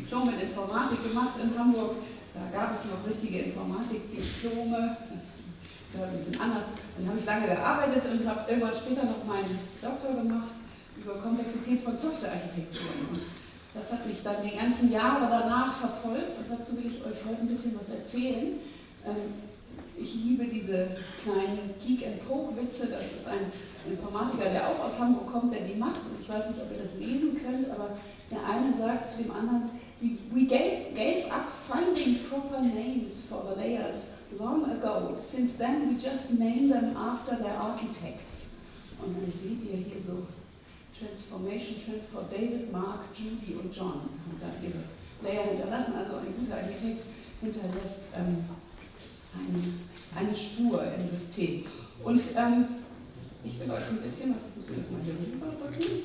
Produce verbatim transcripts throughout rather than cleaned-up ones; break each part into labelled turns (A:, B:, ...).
A: Diplom in Informatik gemacht in Hamburg. Da gab es noch richtige Informatikdiplome. Das ist ja ein bisschen anders. Dann habe ich lange gearbeitet und habe irgendwann später noch meinen Doktor gemacht über Komplexität von Softwarearchitekturen. Und das hat mich dann die ganzen Jahre danach verfolgt und dazu will ich euch heute ein bisschen was erzählen. Ich liebe diese kleinen Geek-and-Poke-Witze. Das ist ein Informatiker, der auch aus Hamburg kommt, der die macht. Und ich weiß nicht, ob ihr das lesen könnt, aber der eine sagt zu dem anderen, we gave, gave up finding proper names for the layers long ago. Since then we just name them after their architects. Und dann seht ihr hier so Transformation, Transport, David, Mark, Judy und John haben da ihre Layer hinterlassen. Also ein guter Architekt hinterlässt ähm, eine, eine Spur im System. Und ähm, ich will euch ein bisschen, was ich muss mir das mal hier rüberrücken,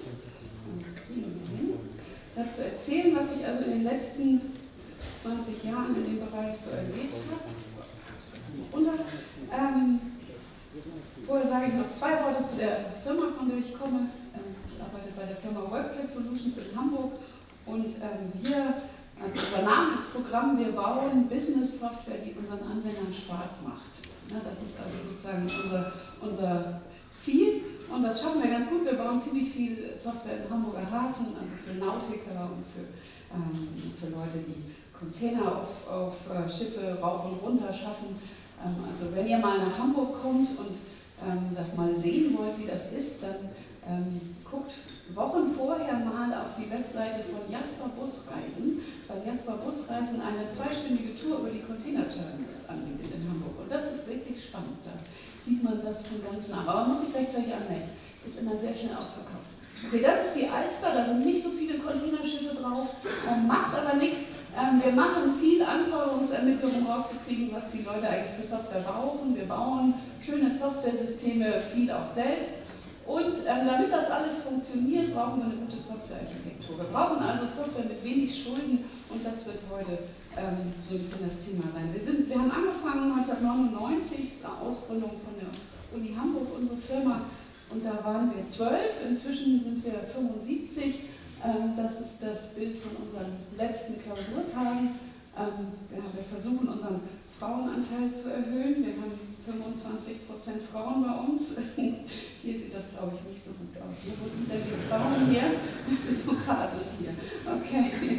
A: dazu erzählen, was ich also in den letzten zwanzig Jahren in dem Bereich so erlebt habe. Runter. Ähm, vorher sage ich noch zwei Worte zu der Firma, von der ich komme. Ähm, ich arbeite bei der Firma Workplace Solutions in Hamburg und ähm, wir, also unser Name ist Programm, wir bauen Business-Software, die unseren Anwendern Spaß macht. Ja, das ist also sozusagen unser, unser Ziel und das schaffen wir ganz gut. Wir bauen ziemlich viel Software im Hamburger Hafen, also für Nautiker und für, ähm, für Leute, die Container auf, auf äh, Schiffe rauf und runter schaffen. Ähm, also wenn ihr mal nach Hamburg kommt und ähm, das mal sehen wollt, wie das ist, dann ähm, guckt Wochen vorher mal auf die Webseite von Jasper Busreisen, weil Jasper Busreisen eine zweistündige Tour über die Container-Terminals anbietet in Hamburg. Und das ist wirklich spannend. Da sieht man das von ganz nah. Aber man muss sich rechtzeitig anmelden. Ist immer sehr schnell ausverkauft. Okay, das ist die Alster, da sind nicht so viele Containerschiffe drauf, ähm, macht aber nichts. Ähm, wir machen viel Anforderungsermittlung, um rauszukriegen, was die Leute eigentlich für Software brauchen. Wir bauen schöne Softwaresysteme, viel auch selbst. Und ähm, damit das alles funktioniert, brauchen wir eine gute Softwarearchitektur. Wir brauchen also Software mit wenig Schulden und das wird heute ähm, so ein bisschen das Thema sein. Wir, sind, wir haben angefangen neunzehnhundertneunundneunzig, das ist eine Ausgründung von der Uni Hamburg, unsere Firma, und da waren wir zwölf, inzwischen sind wir fünfundsiebzig. Ähm, das ist das Bild von unseren letzten Klausurtagen. Ähm, ja, wir versuchen unseren Frauenanteil zu erhöhen. Wir haben fünfundzwanzig Prozent Frauen bei uns. Hier sieht das, glaube ich, nicht so gut aus. Wo sind denn die Frauen hier? So ein paar sind hier. Okay.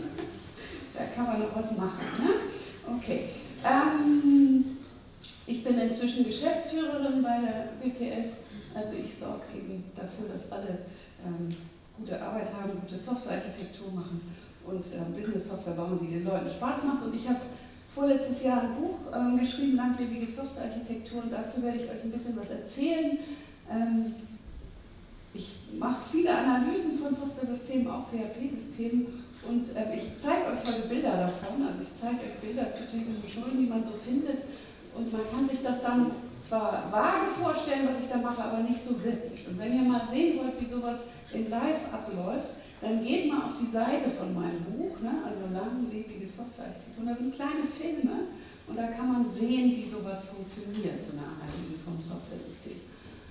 A: Da kann man noch was machen. Ne? Okay. Ähm, ich bin inzwischen Geschäftsführerin bei der W P S. Also ich sorge eben dafür, dass alle ähm, gute Arbeit haben, gute Softwarearchitektur machen und ähm, Business-Software bauen, die den Leuten Spaß macht. Und ich habe vorletztes Jahr ein Buch ähm, geschrieben, Langlebige Softwarearchitektur, und dazu werde ich euch ein bisschen was erzählen. Ähm, ich mache viele Analysen von Softwaresystemen, auch P H P-Systemen, und äh, ich zeige euch heute Bilder davon, also ich zeige euch Bilder zu technischen Schulen, die man so findet, und man kann sich das dann zwar vage vorstellen, was ich da mache, aber nicht so wirklich. Und wenn ihr mal sehen wollt, wie sowas in Live abläuft, dann geht mal auf die Seite von meinem Buch, ne, also Langlebige Softwarearchitektur, und da sind kleine Filme und da kann man sehen, wie sowas funktioniert, so eine Analyse vom Softwaresystem.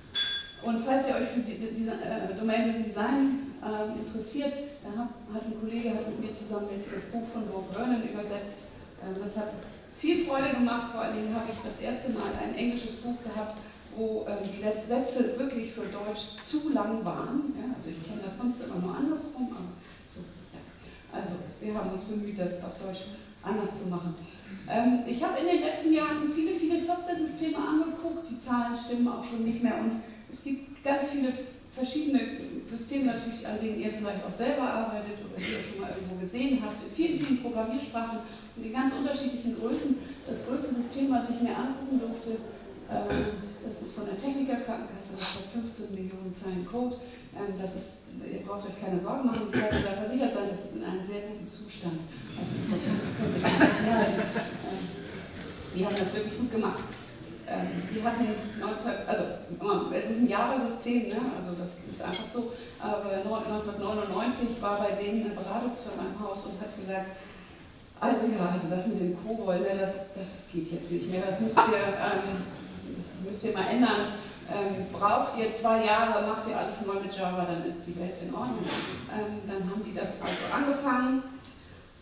A: Und falls ihr euch für die, die, die äh, Domain Design äh, interessiert, da hat, hat ein Kollege hat mit mir zusammen jetzt das Buch von Rob Vernon übersetzt. Äh, das hat viel Freude gemacht, vor allen Dingen habe ich das erste Mal ein englisches Buch gehabt, wo äh, die letzten Sätze wirklich für Deutsch zu lang waren. Ja, also ich kenne das sonst immer nur andersrum, aber so, ja. Also wir haben uns bemüht, das auf Deutsch anders zu machen. Ähm, ich habe in den letzten Jahren viele, viele Softwaresysteme angeguckt, die Zahlen stimmen auch schon nicht mehr, und es gibt ganz viele verschiedene Systeme natürlich, an denen ihr vielleicht auch selber arbeitet oder die ihr schon mal irgendwo gesehen habt, in vielen, vielen Programmiersprachen und in ganz unterschiedlichen Größen. Das größte System, was ich mir angucken durfte, ähm, das ist von der Techniker-Krankenkasse, das hat fünfzehn Millionen Zeilen Code. Ähm, das ist, ihr braucht euch keine Sorgen machen, falls ihr da versichert seid, das ist in einem sehr guten Zustand. Also insofern könnt ihr ja, ähm, die haben das wirklich gut gemacht. Ähm, die hatten neunzehn, also es ist ein Java-System, ne? Also das ist einfach so, aber neunzehnhundertneunundneunzig war bei denen eine Beratungsfirma im Haus und hat gesagt, also ja, also das mit dem COBOL, ne, das, das geht jetzt nicht mehr, das müsst ihr, ähm, müsst ihr mal ändern. Ähm, braucht ihr zwei Jahre, macht ihr alles neu mit Java, dann ist die Welt in Ordnung. Ähm, dann haben die das also angefangen.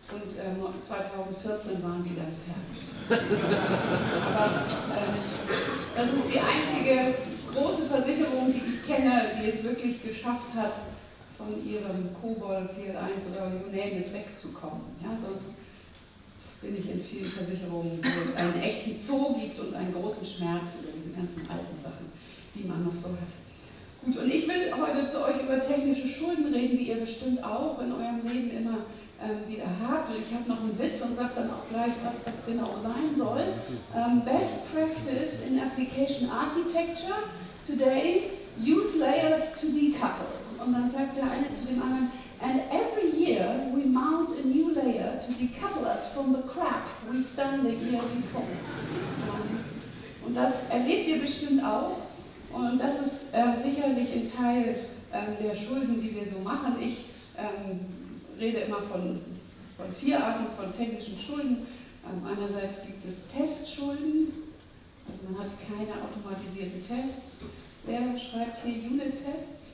A: und ähm, zweitausendvierzehn waren sie dann fertig. Aber äh, das ist die einzige große Versicherung, die ich kenne, die es wirklich geschafft hat, von ihrem Kobol, P L eins oder you name it wegzukommen. Ja, sonst bin ich in vielen Versicherungen, wo es einen echten Zoo gibt und einen großen Schmerz über diese ganzen alten Sachen, die man noch so hat. Gut, und ich will heute zu euch über technische Schulden reden, die ihr bestimmt auch in eurem Leben immer ähm, wieder habt. Und ich habe noch einen Witz und sage dann auch gleich, was das genau sein soll. Ähm, Best Practice in Application Architecture today, use layers to decouple. Und dann sagt der eine zu dem anderen, and every year we mount a new layer to decouple us from the crap we've done the year before. Und das erlebt ihr bestimmt auch. Und das ist äh, sicherlich ein Teil ähm, der Schulden, die wir so machen. Ich ähm, rede immer von, von vier Arten von technischen Schulden. Ähm, einerseits gibt es Testschulden, also man hat keine automatisierten Tests. Wer schreibt hier Unit-Tests?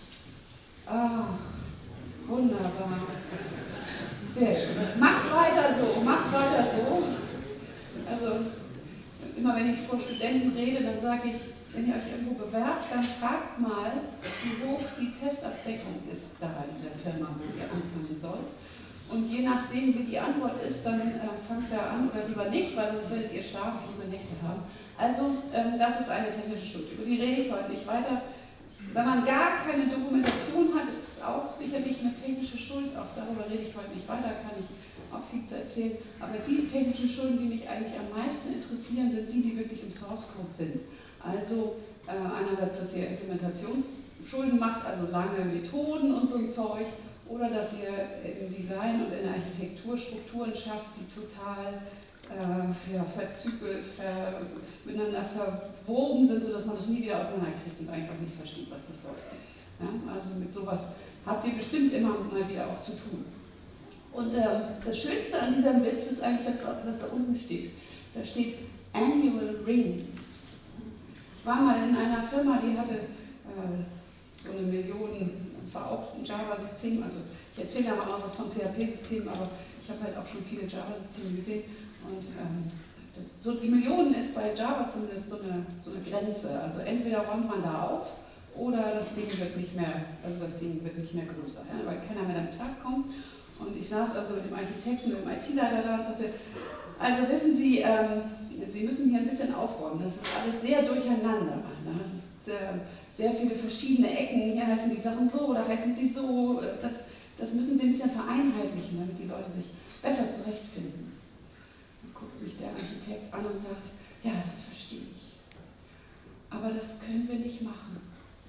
A: Ach, wunderbar. Sehr schön. Macht weiter so, macht weiter so. Also immer wenn ich vor Studenten rede, dann sage ich, wenn ihr euch irgendwo bewerbt, dann fragt mal, wie hoch die Testabdeckung ist da in der Firma, wo ihr anfangen sollt. Und je nachdem, wie die Antwort ist, dann äh, fangt da an oder lieber nicht, weil sonst werdet ihr schlaflose Nächte haben. Also, ähm, das ist eine technische Schuld. Über die rede ich heute nicht weiter. Wenn man gar keine Dokumentation hat, ist es auch sicherlich eine technische Schuld. Auch darüber rede ich heute nicht weiter, kann ich auch viel zu erzählen. Aber die technischen Schulden, die mich eigentlich am meisten interessieren, sind die, die wirklich im Source Code sind. Also äh, einerseits, dass ihr Implementationsschulden macht, also lange Methoden und so ein Zeug, oder dass ihr im Design und in der Architektur Strukturen schafft, die total äh, ja, verzügelt, ver, miteinander verwoben sind, sodass man das nie wieder auseinanderkriegt und eigentlich auch nicht versteht, was das soll. Ja, also mit sowas habt ihr bestimmt immer mal wieder auch zu tun. Und äh, das Schönste an diesem Witz ist eigentlich das, was da unten steht. Da steht Annual Rings. Ich war mal in einer Firma, die hatte äh, so eine Million, das war auch ein Java-System, also ich erzähle da mal noch was von P H P-Systemen, aber ich habe halt auch schon viele Java-Systeme gesehen und ähm, so die Millionen ist bei Java zumindest so eine, so eine Grenze, also entweder räumt man da auf oder das Ding wird nicht mehr, also das Ding wird nicht mehr größer, ja, weil keiner mehr damit klarkommt. Und ich saß also mit dem Architekten, mit dem I T-Leiter da und sagte, also wissen Sie, ähm, Sie müssen hier ein bisschen aufräumen, das ist alles sehr durcheinander. Das ist äh, sehr viele verschiedene Ecken, hier heißen die Sachen so oder heißen sie so, das, das müssen Sie ein bisschen vereinheitlichen, damit die Leute sich besser zurechtfinden. Dann guckt mich der Architekt an und sagt, ja, das verstehe ich, aber das können wir nicht machen.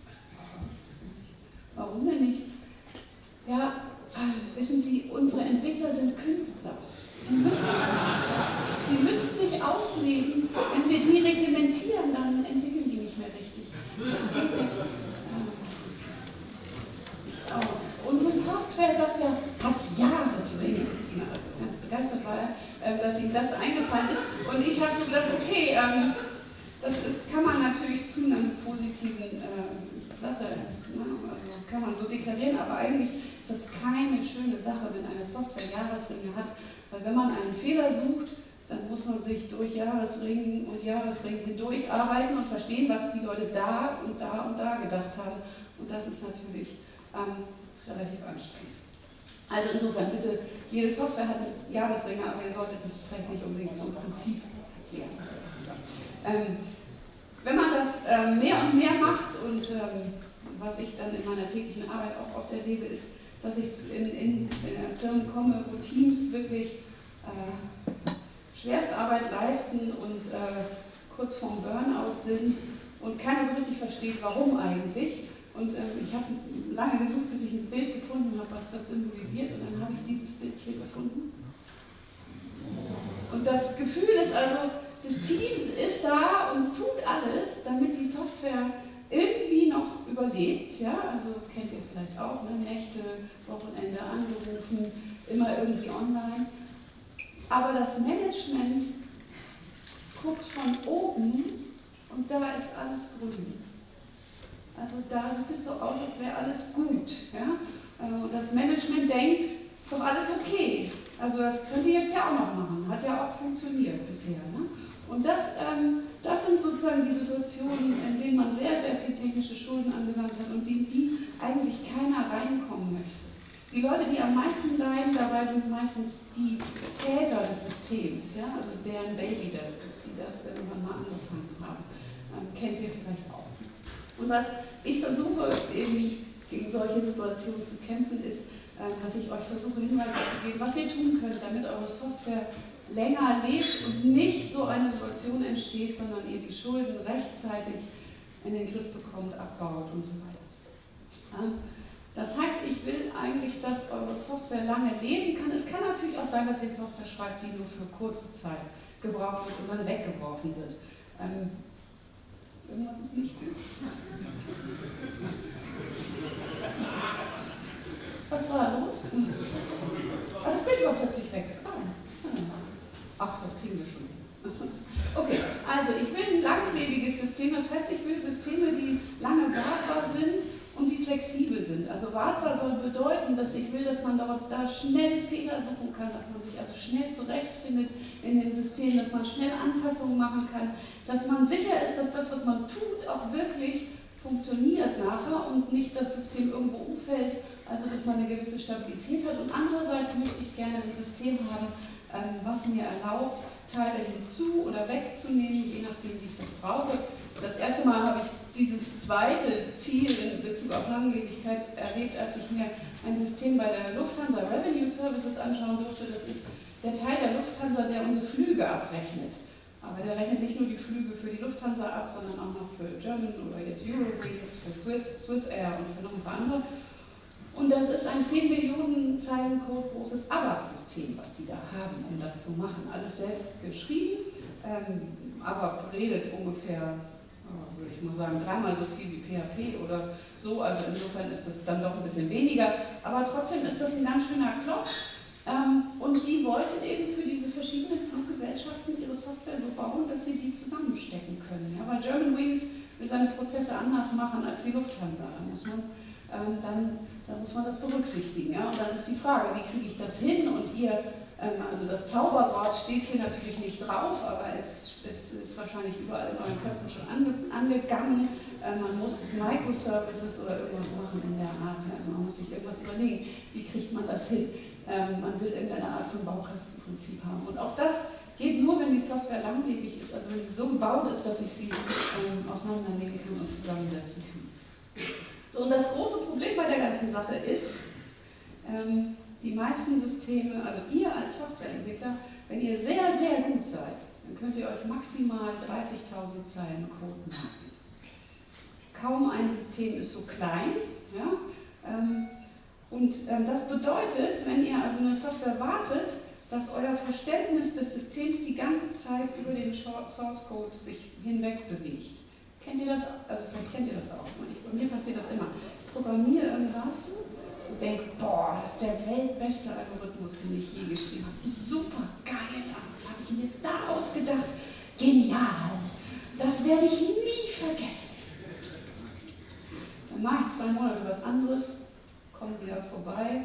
A: Warum denn nicht? Ja, wissen Sie, unsere Entwickler sind Künstler. Die müssen, die müssen sich ausleben. Wenn wir die reglementieren, dann entwickeln die nicht mehr richtig. Das geht nicht. Oh, unsere Software, sagt er, hat Jahresringe. Ganz begeistert war er, dass ihm das eingefallen ist. Und ich habe so gedacht, okay, ähm, das ist, kann man natürlich zu einer positiven äh, Sache, ne? Also kann man so deklarieren, aber eigentlich ist das keine schöne Sache, wenn eine Software Jahresringe hat, weil wenn man einen Fehler sucht, dann muss man sich durch Jahresringen und Jahresringen hindurch arbeiten und verstehen, was die Leute da und da und da gedacht haben. Und das ist natürlich ähm, relativ anstrengend. Also insofern bitte, jede Software hat Jahresringe, aber ihr solltet das vielleicht nicht unbedingt zum Prinzip klären. Ähm, wenn man das ähm, mehr und mehr macht und ähm, was ich dann in meiner täglichen Arbeit auch oft erlebe, ist, dass ich in, in äh, Firmen komme, wo Teams wirklich äh, Schwerstarbeit leisten und äh, kurz vorm Burnout sind und keiner so richtig versteht, warum eigentlich. Und äh, ich habe lange gesucht, bis ich ein Bild gefunden habe, was das symbolisiert, und dann habe ich dieses Bild hier gefunden. Und das Gefühl ist also, das Team ist da und tut alles, damit die Software irgendwie noch überlebt, ja, also kennt ihr vielleicht auch, ne? Nächte, Wochenende angerufen, immer irgendwie online. Aber das Management guckt von oben und da ist alles grün. Also da sieht es so aus, als wäre alles gut. Ja? Also das Management denkt, ist doch alles okay. Also das könnt ihr jetzt ja auch noch machen, hat ja auch funktioniert bisher. Ne? Und das, ähm, das sind sozusagen die Situationen, in denen man sehr, sehr viel technische Schulden angesammelt hat und in die eigentlich keiner reinkommen möchte. Die Leute, die am meisten leiden dabei, sind meistens die Väter des Systems, ja? Also deren Baby das ist, die das irgendwann mal angefangen haben. Ähm, kennt ihr vielleicht auch. Und was ich versuche, eben gegen solche Situationen zu kämpfen, ist, äh, dass ich euch versuche, Hinweise zu geben, was ihr tun könnt, damit eure Software länger lebt und nicht so eine Situation entsteht, sondern ihr die Schulden rechtzeitig in den Griff bekommt, abbaut und so weiter. Ähm, Das heißt, ich will eigentlich, dass eure Software lange leben kann. Es kann natürlich auch sein, dass ihr Software schreibt, die nur für kurze Zeit gebraucht wird und dann weggeworfen wird. Ähm, irgendwas ist nicht gut. Was war da los? Ah, das Bild war plötzlich weg. Ach, das kriegen wir schon. Okay, also ich will ein langlebiges System. Das heißt, ich will Systeme, die lange wartbar sind und die flexibel sind. Also wartbar soll bedeuten, dass ich will, dass man dort da schnell Fehler suchen kann, dass man sich also schnell zurechtfindet in dem System, dass man schnell Anpassungen machen kann, dass man sicher ist, dass das, was man tut, auch wirklich funktioniert nachher und nicht das System irgendwo umfällt, also dass man eine gewisse Stabilität hat. Und andererseits möchte ich gerne ein System haben, was mir erlaubt, Teile hinzu- oder wegzunehmen, je nachdem, wie ich das brauche. Das erste Mal habe ich dieses zweite Ziel in Bezug auf Langlebigkeit erlebt, als ich mir ein System bei der Lufthansa Revenue Services anschauen durfte. Das ist der Teil der Lufthansa, der unsere Flüge abrechnet. Aber der rechnet nicht nur die Flüge für die Lufthansa ab, sondern auch noch für German oder jetzt Eurowings, für Swiss, Swiss Air und für noch ein paar andere. Und das ist ein zehn Millionen Zeilen Code großes A B A P-System, was die da haben, um das zu machen. Alles selbst geschrieben. Ähm, A B A P redet ungefähr, oh, würde ich mal sagen, dreimal so viel wie P H P oder so. Also insofern ist das dann doch ein bisschen weniger. Aber trotzdem ist das ein ganz schöner Klotz. Ähm, und die wollten eben für diese verschiedenen Fluggesellschaften ihre Software so bauen, dass sie die zusammenstecken können. Ja, weil Germanwings will seine Prozesse anders machen als die Lufthansa. Da muss man ähm, dann Da muss man das berücksichtigen. Ja? Und dann ist die Frage, wie kriege ich das hin? Und ihr, ähm, also das Zauberwort steht hier natürlich nicht drauf, aber es, es ist wahrscheinlich überall in euren Köpfen schon ange, angegangen. Ähm, man muss Microservices oder irgendwas machen in der Art. Ja? Also man muss sich irgendwas überlegen, wie kriegt man das hin? Ähm, man will irgendeine Art von Baukastenprinzip haben. Und auch das geht nur, wenn die Software langlebig ist, also wenn sie so gebaut ist, dass ich sie ähm, auseinandernehmen kann und zusammensetzen kann. So, und das große Problem bei der ganzen Sache ist, ähm, die meisten Systeme, also ihr als Softwareentwickler, wenn ihr sehr, sehr gut seid, dann könnt ihr euch maximal dreißigtausend Zeilen Code machen. Kaum ein System ist so klein. Ja? Ähm, und ähm, das bedeutet, wenn ihr also eine Software wartet, dass euer Verständnis des Systems die ganze Zeit über den Source Code sich hinweg bewegt. Kennt ihr das? Also vielleicht kennt ihr das auch. Ich, bei mir passiert das immer. Ich programmiere irgendwas und denke, boah, das ist der weltbeste Algorithmus, den ich je geschrieben habe. Super geil, also das habe ich mir da ausgedacht. Genial. Das werde ich nie vergessen. Dann mache ich zwei Monate was anderes, komme wieder vorbei.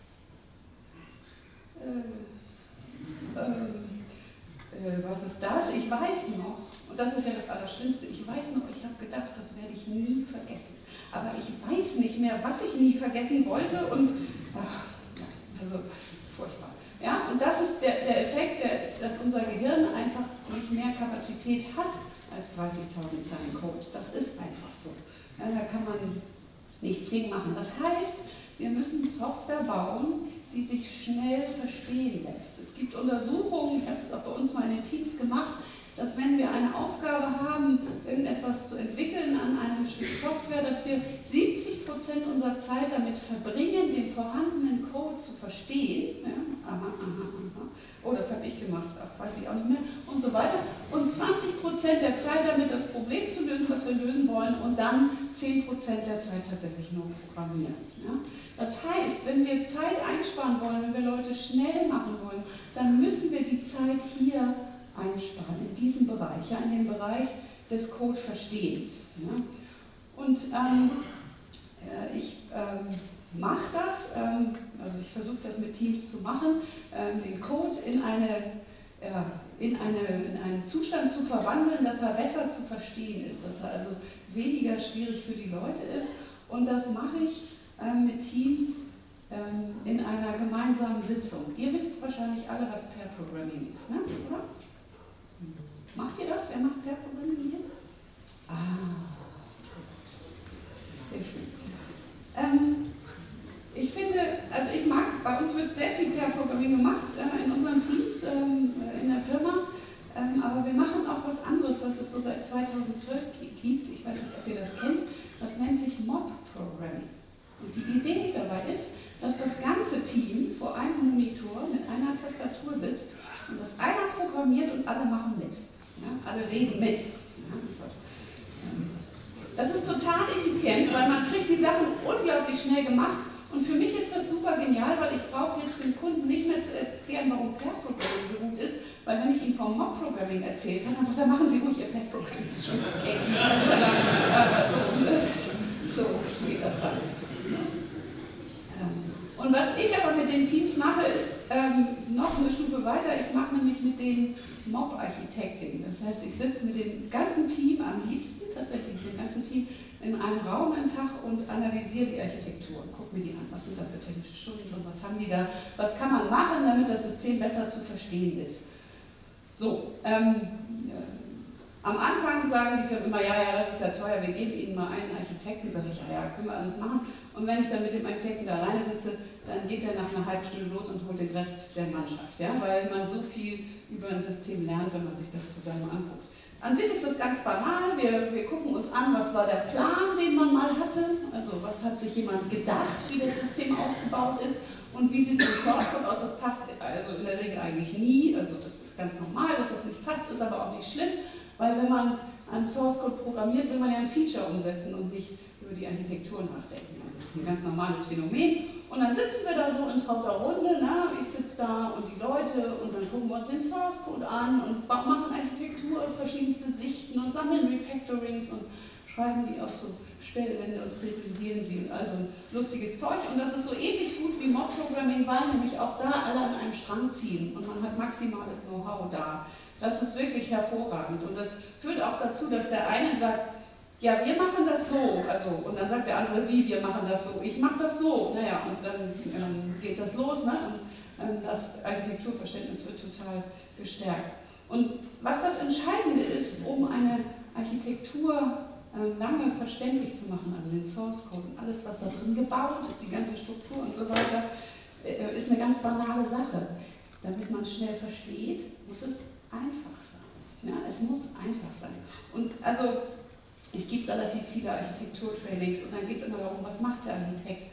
A: Äh, äh, äh, was ist das? Ich weiß noch. Und das ist ja das Allerschlimmste. Ich weiß noch, ich habe gedacht, das werde ich nie vergessen. Aber ich weiß nicht mehr, was ich nie vergessen wollte und, ach, ja, also furchtbar. Ja, und das ist der, der Effekt, der, dass unser Gehirn einfach nicht mehr Kapazität hat als dreißigtausend Zeilen Code. Das ist einfach so. Ja, da kann man nichts gegen machen. Das heißt, wir müssen Software bauen, die sich schnell verstehen lässt. Es gibt Untersuchungen, ich habe es auch bei uns mal in den Teams gemacht, dass wenn wir eine Aufgabe haben, irgendetwas zu entwickeln an einem Stück Software, dass wir siebzig Prozent unserer Zeit damit verbringen, den vorhandenen Code zu verstehen. Ja, aha, aha, aha. Oh, das habe ich gemacht, ach, weiß ich auch nicht mehr, und so weiter. Und zwanzig Prozent der Zeit damit, das Problem zu lösen, was wir lösen wollen, und dann zehn Prozent der Zeit tatsächlich nur programmieren. Ja? Das heißt, wenn wir Zeit einsparen wollen, wenn wir Leute schnell machen wollen, dann müssen wir die Zeit hier einsparen, in diesem Bereich, ja, in dem Bereich des Codeverstehens. Ja. Und ähm, äh, ich ähm, mache das, ähm, also ich versuche das mit Teams zu machen, ähm, den Code in, eine, ja, in, eine, in einen Zustand zu verwandeln, dass er besser zu verstehen ist, dass er also weniger schwierig für die Leute ist. Und das mache ich ähm, mit Teams ähm, in einer gemeinsamen Sitzung. Ihr wisst wahrscheinlich alle, was Pair Programming ist, ne? Oder? Macht ihr das? Wer macht Pair Programming hier? Ah, sehr schön. Ähm, ich finde, also ich mag, bei uns wird sehr viel Pair Programming gemacht äh, in unseren Teams, ähm, in der Firma, ähm, aber wir machen auch was anderes, was es so seit zweitausendzwölf gibt. Ich weiß nicht, ob ihr das kennt. Das nennt sich Mob Programming. Und die Idee dabei ist, dass das ganze Team vor einem Monitor mit einer Tastatur sitzt und dass einer programmiert und alle machen mit. Ja, alle reden mit. Ja, das ist total effizient, weil man kriegt die Sachen unglaublich schnell gemacht. Und für mich ist das super genial, weil ich brauche jetzt dem Kunden nicht mehr zu erklären, warum Pair Programming so gut ist, weil wenn ich ihm vom Mob Programming erzählt habe, dann sagt er, machen Sie ruhig, Ihr Pair Programming ist schon okay. So geht das dann. Und was ich aber mit den Teams mache, ist ähm, noch eine Stufe weiter. Ich mache nämlich mit den Mob-Architekting. Das heißt, ich sitze mit dem ganzen Team, am liebsten tatsächlich mit dem ganzen Team, in einem Raum einen Tag und analysiere die Architektur und gucke mir die an. Was sind da für technische Schulden und was haben die da? Was kann man machen, damit das System besser zu verstehen ist? So, ähm, äh, am Anfang sagen die Firmen immer, ja, ja, das ist ja teuer, wir geben Ihnen mal einen Architekten. Sage ich, ja, ja, können wir alles machen. Und wenn ich dann mit dem Architekten da alleine sitze, dann geht er nach einer halben Stunde los und holt den Rest der Mannschaft, ja? Weil man so viel über ein System lernt, wenn man sich das zusammen anguckt. An sich ist das ganz banal, wir, wir gucken uns an, was war der Plan, den man mal hatte, also was hat sich jemand gedacht, wie das System aufgebaut ist und wie sieht es im Source Code aus, das passt also in der Regel eigentlich nie, also das ist ganz normal, dass das nicht passt, ist aber auch nicht schlimm, weil wenn man einen Source Code programmiert, will man ja ein Feature umsetzen und nicht über die Architektur nachdenken. Also das ist ein ganz normales Phänomen. Und dann sitzen wir da so in trauter Runde, na, ich sitze da und die Leute und dann gucken wir uns den Source Code an und machen Architektur auf verschiedenste Sichten und sammeln Refactorings und schreiben die auf so Stellwände und priorisieren sie und also lustiges Zeug. Und das ist so ähnlich gut wie Mob Programming, weil nämlich auch da alle an einem Strang ziehen und man hat maximales Know-how da. Das ist wirklich hervorragend und das führt auch dazu, dass der eine sagt, ja, wir machen das so, also, und dann sagt der andere, wie, wir machen das so, ich mache das so, naja, und dann ähm, geht das los, ne? Und ähm, das Architekturverständnis wird total gestärkt. Und was das Entscheidende ist, um eine Architektur äh, lange verständlich zu machen, also den Source Code und alles, was da drin gebaut ist, die ganze Struktur und so weiter, äh, ist eine ganz banale Sache. Damit man es schnell versteht, muss es einfach sein. Ja, es muss einfach sein. Und also, ich gebe relativ viele Architekturtrainings und dann geht es immer darum, was macht der Architekt?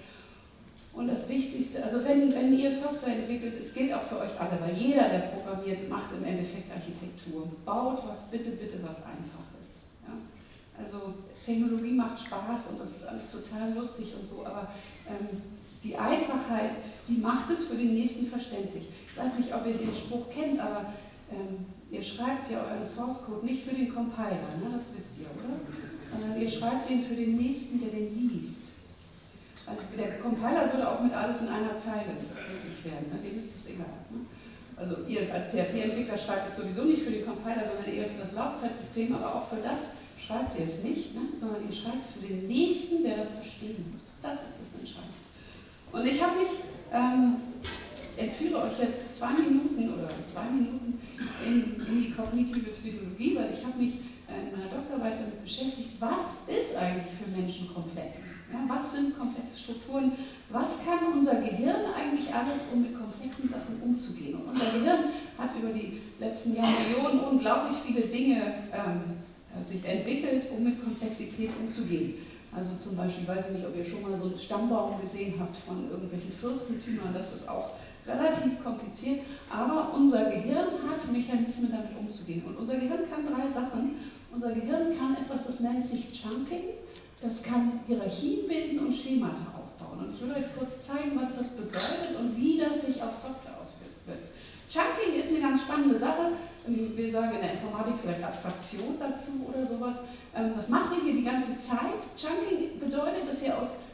A: Und das Wichtigste, also wenn, wenn ihr Software entwickelt, es gilt auch für euch alle, weil jeder, der programmiert, macht im Endeffekt Architektur. Baut was bitte, bitte was einfach ist. Ja? Also Technologie macht Spaß und das ist alles total lustig und so, aber ähm, die Einfachheit, die macht es für den Nächsten verständlich. Ich weiß nicht, ob ihr den Spruch kennt, aber ähm, ihr schreibt ja euren Source Code nicht für den Compiler, ne? Das wisst ihr, oder? Sondern ihr schreibt den für den Nächsten, der den liest. Also der Compiler würde auch mit alles in einer Zeile möglich werden, ne? Dem ist es egal. Ne? Also ihr als P H P-Entwickler schreibt es sowieso nicht für den Compiler, sondern eher für das Laufzeitsystem, aber auch für das schreibt ihr es nicht, ne? Sondern ihr schreibt es für den Nächsten, der das verstehen muss. Das ist das Entscheidende. Und ich habe mich, ähm, ich entführe euch jetzt zwei Minuten oder drei Minuten in, in die kognitive Psychologie, weil ich habe mich in meiner Doktorarbeit damit beschäftigt, was ist eigentlich für Menschen komplex? Ja, was sind komplexe Strukturen? Was kann unser Gehirn eigentlich alles, um mit komplexen Sachen umzugehen? Und unser Gehirn hat über die letzten Jahrmillionen unglaublich viele Dinge ähm, sich entwickelt, um mit Komplexität umzugehen. Also zum Beispiel, ich weiß nicht, ob ihr schon mal so einen Stammbaum gesehen habt von irgendwelchen Fürstentümern, das ist auch relativ kompliziert, aber unser Gehirn hat Mechanismen, damit umzugehen. Und unser Gehirn kann drei Sachen. Unser Gehirn kann etwas, das nennt sich Chunking, das kann Hierarchien bilden und Schemata aufbauen. Und ich will euch kurz zeigen, was das bedeutet und wie das sich auf Software auswirkt. Chunking ist eine ganz spannende Sache. Wir sagen in der Informatik vielleicht Abstraktion dazu oder sowas. Das macht ihr hier die ganze Zeit. Chunking bedeutet, dass ihr aus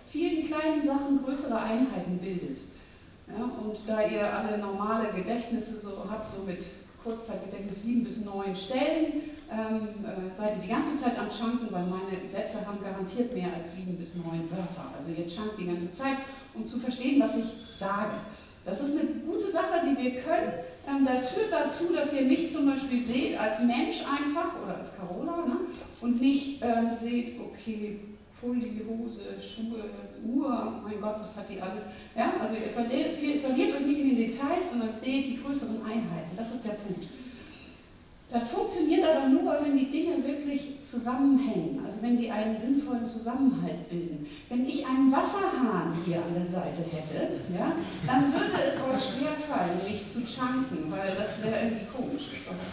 A: vielen kleinen Sachen größere Einheiten bildet. Ja, und da ihr alle normale Gedächtnisse so habt, so mit Kurzzeitgedächtnis sieben bis neun Stellen, ähm, äh, seid ihr die ganze Zeit am Chunken, weil meine Sätze haben garantiert mehr als sieben bis neun Wörter. Also ihr chunkt die ganze Zeit, um zu verstehen, was ich sage. Das ist eine gute Sache, die wir können. Ähm, das führt dazu, dass ihr mich zum Beispiel seht als Mensch einfach oder als Carola, ne? Und nicht ähm, seht, okay, Pulli, Hose, Schuhe, Uhr, mein Gott, was hat die alles? Ja, also ihr verliert, ihr verliert euch nicht in den Details, sondern seht die größeren Einheiten. Das ist der Punkt. Das funktioniert aber nur, wenn die Dinge wirklich zusammenhängen, also wenn die einen sinnvollen Zusammenhalt bilden. Wenn ich einen Wasserhahn hier an der Seite hätte, ja, dann würde es euch schwerfallen, mich zu chunken, weil das wäre irgendwie komisch.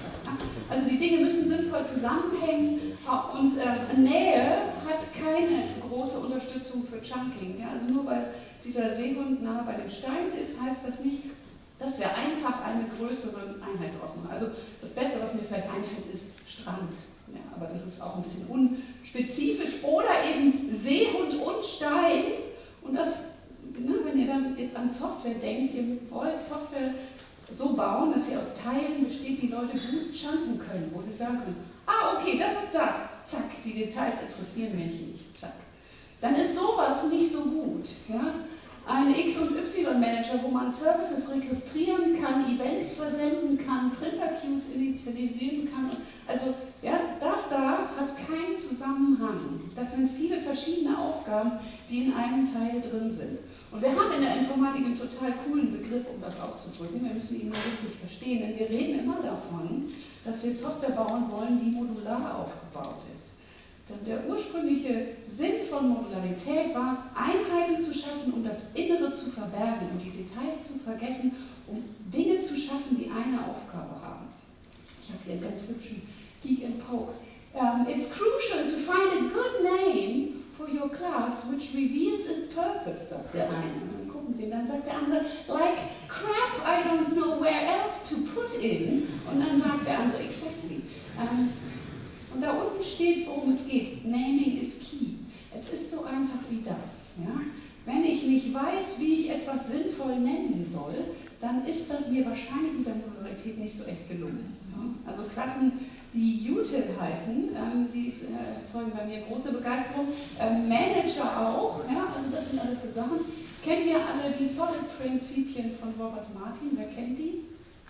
A: Also die Dinge müssen sinnvoll zusammenhängen und äh, Nähe hat keine große Unterstützung für Chunking. Ja? Also nur weil dieser Seehund nahe bei dem Stein ist, heißt das nicht, dass wir einfach eine größere Einheit draus machen. Also das Beste, was mir vielleicht einfällt, ist Strand. Ja, aber das ist auch ein bisschen unspezifisch. Oder eben Seehund und Stein. Und das, ne, wenn ihr dann jetzt an Software denkt, ihr wollt Software so bauen, dass sie aus Teilen besteht, die Leute gut chunken können, wo sie sagen können, ah, okay, das ist das, zack, die Details interessieren mich nicht, zack. Dann ist sowas nicht so gut. Ja? Ein X- und Y-Manager, wo man Services registrieren kann, Events versenden kann, Printer-Queues initialisieren kann. Also ja, das da hat keinen Zusammenhang. Das sind viele verschiedene Aufgaben, die in einem Teil drin sind. Und wir haben in der Informatik einen total coolen Begriff, um das auszudrücken. Wir müssen ihn nur richtig verstehen, denn wir reden immer davon, dass wir Software bauen wollen, die modular aufgebaut ist. Denn der ursprüngliche Sinn von Modularität war, Einheiten zu schaffen, um das Innere zu verbergen und die Details zu vergessen, um Dinge zu schaffen, die eine Aufgabe haben. Ich habe hier einen ganz hübschen Geek and Poke. Um, it's crucial to find a good name for your class which reveals its purpose, sagt der eine. Und dann gucken Sie, und dann sagt der andere, like crap, I don't know where else to put in. Und dann sagt der andere, exactly. Um, Und da unten steht, worum es geht. Naming is key. Es ist so einfach wie das. Ja? Wenn ich nicht weiß, wie ich etwas sinnvoll nennen soll, dann ist das mir wahrscheinlich mit der Modularität nicht so echt gelungen. Ja? Also Klassen, die Util heißen, ähm, die äh, erzeugen bei mir große Begeisterung. Ähm, Manager auch. Ja? Also das sind alles so Sachen. Kennt ihr alle die Solid-Prinzipien von Robert Martin? Wer kennt die?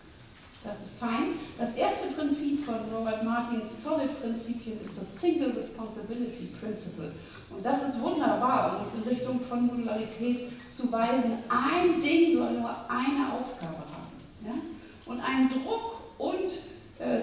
A: Das ist fein. Das erste Prinzip von Robert Martins Solid-Prinzipien ist das Single Responsibility Principle. Und das ist wunderbar, um uns in Richtung von Modularität zu weisen. Ein Ding soll nur eine Aufgabe haben. Ja? Und ein Druck- und äh,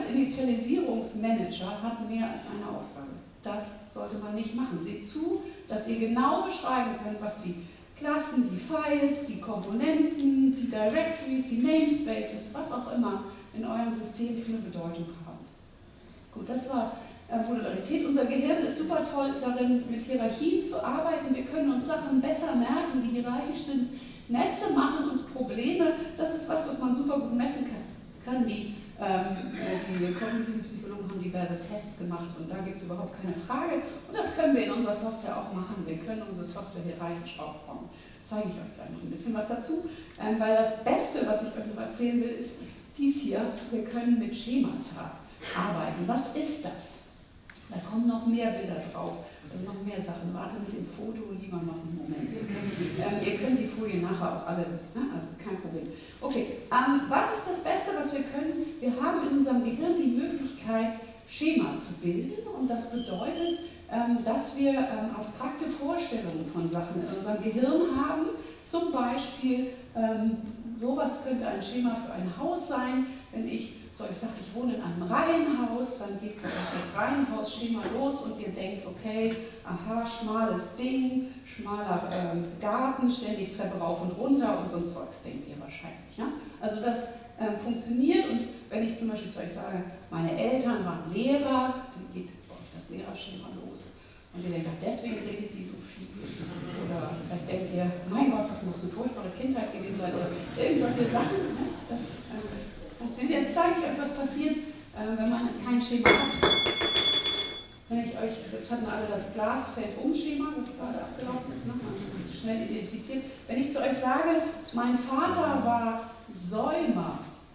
A: Service-Initialisierungsmanager hat mehr als eine Aufgabe. Das sollte man nicht machen. Seht zu, dass ihr genau beschreiben könnt, was die Klassen, die Files, die Komponenten, die Directories, die Namespaces, was auch immer in eurem System für eine Bedeutung haben. Gut, das war äh, Modularität. Unser Gehirn ist super toll darin, mit Hierarchien zu arbeiten. Wir können uns Sachen besser merken, die hierarchisch sind. Netze machen uns Probleme. Das ist was, was man super gut messen kann. kann. Die, ähm, die kognitiven Psychologen haben diverse Tests gemacht und da gibt es überhaupt keine Frage. Und das können wir in unserer Software auch machen. Wir können unsere Software hierarchisch aufbauen. Zeige ich euch gleich noch ein bisschen was dazu, ähm, weil das Beste, was ich euch noch erzählen will, ist dies hier. Wir können mit Schemata arbeiten. Was ist das? Da kommen noch mehr Bilder drauf, also noch mehr Sachen. Warte mit dem Foto lieber noch einen Moment. Ihr könnt, ähm, ihr könnt die Folie nachher auch alle, ne? Also kein Problem. Okay, ähm, was ist das Beste, was wir können? Wir haben in unserem Gehirn die Möglichkeit, Schema zu bilden, und das bedeutet, ähm, dass wir ähm, abstrakte Vorstellungen von Sachen in unserem Gehirn haben. Zum Beispiel, ähm, sowas könnte ein Schema für ein Haus sein. Wenn ich so, ich sage, ich wohne in einem Reihenhaus, dann geht bei euch das Reihenhaus-Schema los und ihr denkt, okay, aha, schmales Ding, schmaler ähm, Garten, ständig Treppe rauf und runter und so ein Zeugs, denkt ihr wahrscheinlich. Ja? Also das ähm, funktioniert, und wenn ich zum Beispiel zu euch sage, meine Eltern waren Lehrer, dann geht bei euch das Lehrerschema los. Und ihr denkt, ach, deswegen redet die so viel. Oder vielleicht denkt ihr, mein Gott, was muss eine furchtbare Kindheit gewesen sein, oder irgendwelche Sachen. Ne? Das, ähm, funktioniert. Jetzt zeige ich euch, was passiert, äh, wenn man kein Schema hat. Wenn ich euch euch, jetzt hatten alle das Glasfeld-Umschema, das gerade abgelaufen ist, nochmal schnell identifiziert. Wenn ich zu euch sage, mein Vater war Säumer,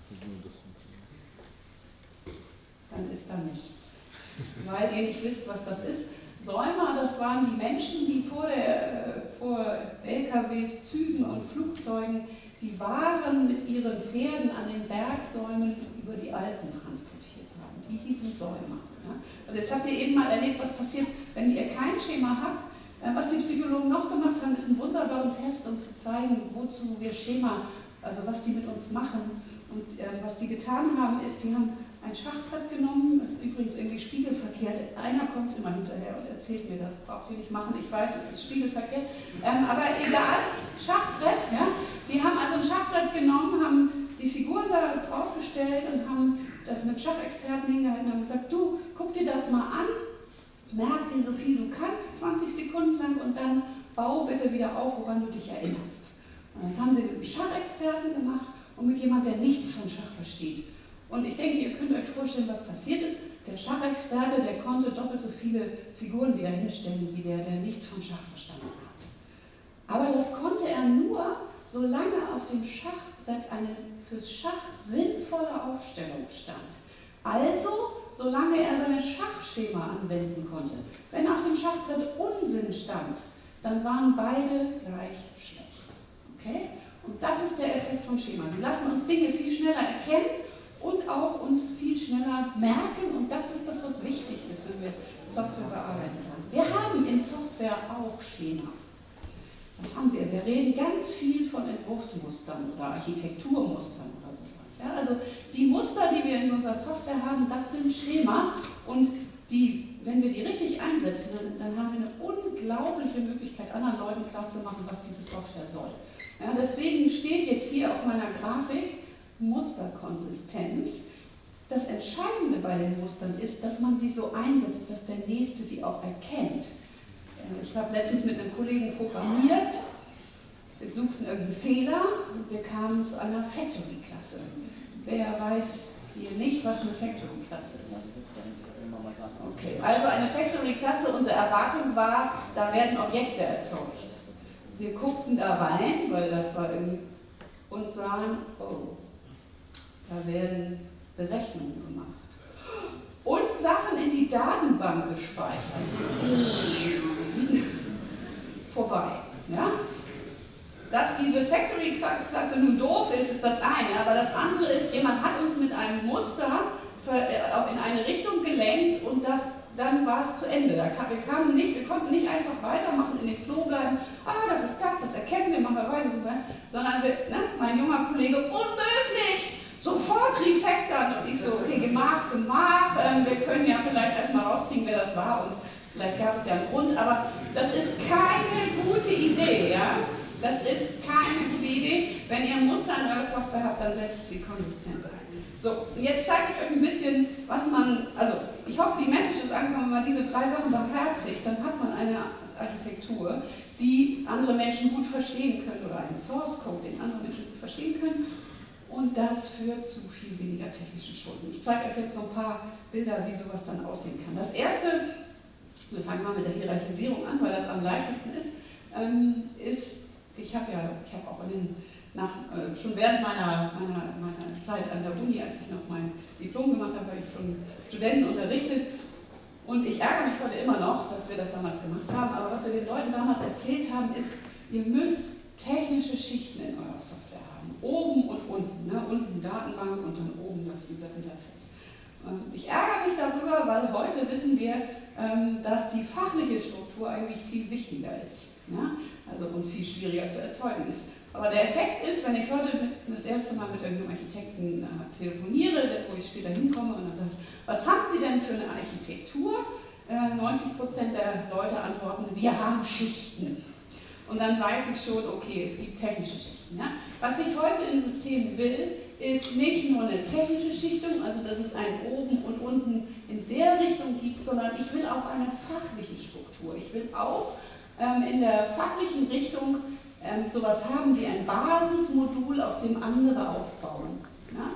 A: dann ist da nichts, weil ihr nicht wisst, was das ist. Säumer, das waren die Menschen, die vor, der, vor L K Ws, Zügen und Flugzeugen die Waren mit ihren Pferden an den Bergsäumen über die Alpen transportiert haben. Die hießen Säumer. Ja? Also jetzt habt ihr eben mal erlebt, was passiert, wenn ihr kein Schema habt. Was die Psychologen noch gemacht haben, ist einen wunderbaren Test, um zu zeigen, wozu wir Schema, also was die mit uns machen. Und äh, was die getan haben, ist, die haben ein Schachbrett genommen, das ist übrigens irgendwie spiegelverkehrt. Einer kommt immer hinterher und erzählt mir das, braucht ihr nicht machen, ich weiß, es ist spiegelverkehrt. Ähm, aber egal, Schachbrett, ja. Die haben also ein Schachbrett genommen, haben die Figuren da draufgestellt und haben das mit Schachexperten hingehalten und haben gesagt, du, guck dir das mal an, merk dir so viel du kannst, zwanzig Sekunden lang, und dann bau bitte wieder auf, woran du dich erinnerst. Und das haben sie mit einem Schachexperten gemacht und mit jemandem, der nichts von Schach versteht. Und ich denke, ihr könnt euch vorstellen, was passiert ist. Der Schachexperte, der konnte doppelt so viele Figuren wieder hinstellen, wie der, der nichts von Schach verstanden hat. Aber das konnte er nur, solange auf dem Schachbrett eine fürs Schach sinnvolle Aufstellung stand. Also, solange er seine Schachschema anwenden konnte. Wenn auf dem Schachbrett Unsinn stand, dann waren beide gleich schlecht. Okay? Und das ist der Effekt vom Schema. Sie lassen uns Dinge viel schneller erkennen und auch uns viel schneller merken, und das ist das, was wichtig ist, wenn wir Software bearbeiten wollen. Wir haben in Software auch Schema. Das haben wir. Wir reden ganz viel von Entwurfsmustern oder Architekturmustern oder sowas. Ja, also die Muster, die wir in unserer Software haben, das sind Schema, und die, wenn wir die richtig einsetzen, dann, dann haben wir eine unglaubliche Möglichkeit, anderen Leuten klarzumachen, was diese Software soll. Ja, deswegen steht jetzt hier auf meiner Grafik Musterkonsistenz. Das Entscheidende bei den Mustern ist, dass man sie so einsetzt, dass der Nächste die auch erkennt. Ich habe letztens mit einem Kollegen programmiert, wir suchten irgendeinen Fehler und wir kamen zu einer Factory-Klasse. Wer weiß hier nicht, was eine Factory-Klasse ist? Okay, also eine Factory-Klasse, unsere Erwartung war, da werden Objekte erzeugt. Wir guckten da rein, weil das war irgendwie, und sahen, oh, da werden Berechnungen gemacht. Und Sachen in die Datenbank gespeichert. Vorbei. Ja? Dass diese Factory-Klasse nun doof ist, ist das eine, aber das andere ist, jemand hat uns mit einem Muster in eine Richtung gelenkt und das, dann war es zu Ende. Da kam, wir, kamen nicht, wir konnten nicht einfach weitermachen, in den Flow bleiben, ah, das ist das, das erkennen wir, machen wir weiter, so, sondern wir, ne, mein junger Kollege, unmöglich! Sofort refactoren, und ich so, okay, gemacht, gemacht, ähm, wir können ja vielleicht erstmal rauskriegen, wer das war, und vielleicht gab es ja einen Grund, aber das ist keine gute Idee, ja? Das ist keine gute Idee. Wenn ihr ein Muster in eurer Software habt, dann setzt sie konsistent ein. So, jetzt zeige ich euch ein bisschen, was man, also ich hoffe, die Message ist angekommen, wenn man diese drei Sachen beherzigt, dann hat man eine Architektur, die andere Menschen gut verstehen können, oder einen Source Code, den andere Menschen gut verstehen können. Und das führt zu viel weniger technischen Schulden. Ich zeige euch jetzt noch ein paar Bilder, wie sowas dann aussehen kann. Das erste, wir fangen mal mit der Hierarchisierung an, weil das am leichtesten ist, ähm, ist, ich habe ja, ich habe auch in den, nach, äh, schon während meiner, meiner, meiner Zeit an der Uni, als ich noch mein Diplom gemacht habe, habe ich schon Studenten unterrichtet. Und ich ärgere mich heute immer noch, dass wir das damals gemacht haben, aber was wir den Leuten damals erzählt haben, ist, ihr müsst technische Schichten in eurer Software haben. Oben und unten. Ne? Unten Datenbank und dann oben das User Interface. Ich ärgere mich darüber, weil heute wissen wir, dass die fachliche Struktur eigentlich viel wichtiger ist. Ja? Also und viel schwieriger zu erzeugen ist. Aber der Effekt ist, wenn ich heute mit, das erste Mal mit irgendeinem Architekten äh, telefoniere, wo ich später hinkomme und dann sage, was haben Sie denn für eine Architektur? Äh, neunzig Prozent der Leute antworten, wir haben Schichten. Und dann weiß ich schon, okay, es gibt technische Schichten. Ja? Was ich heute im System will, ist nicht nur eine technische Schichtung, also dass es ein oben und unten in der Richtung gibt, sondern ich will auch eine fachliche Struktur. Ich will auch ähm, in der fachlichen Richtung ähm, sowas haben wie ein Basismodul, auf dem andere aufbauen. Ja?